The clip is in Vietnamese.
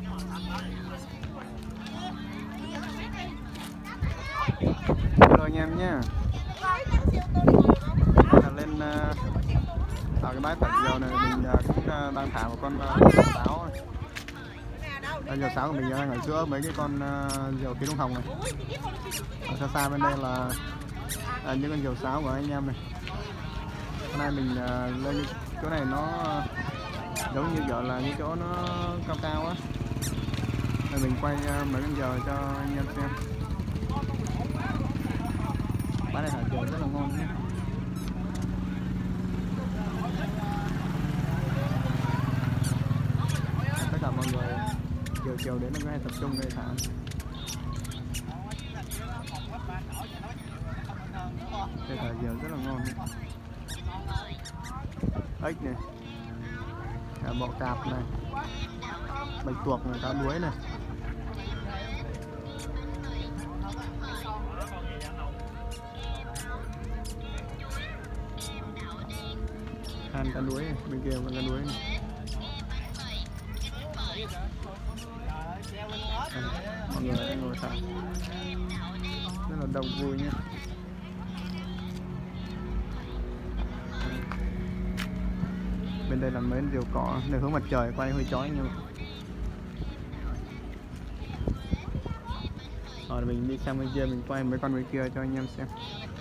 Hello anh em nhé. Lên ở cái bãi tập diều này mình cũng đang thả một con sáo này. Diều sáo của mình đang ở giữa mấy cái con diều phía đông hồng này. Ở xa xa bên đây là những con diều sáo của anh em này. Hôm nay mình lên chỗ này nó giống như kiểu là những chỗ nó cao cao á. Rồi mình quay mấy con diều cho anh em xem. Bãi này thả diều rất là ngon nhé. Tất cả mọi người chiều đến nó hay tập trung đây thả. Đây thả diều rất là ngon nhé. Ếch này, bọ cạp này, bạch tuộc này, cá đuối này. Than cá đuối này, bên kia là cá đuối này. Mọi người đang ngồi thả rất là đông vui nhé. Bên đây là mấy diều cỏ, để hướng mặt trời quay hơi chói nhưng rồi mình đi sang bên kia mình quay mấy con bên kia cho anh em xem.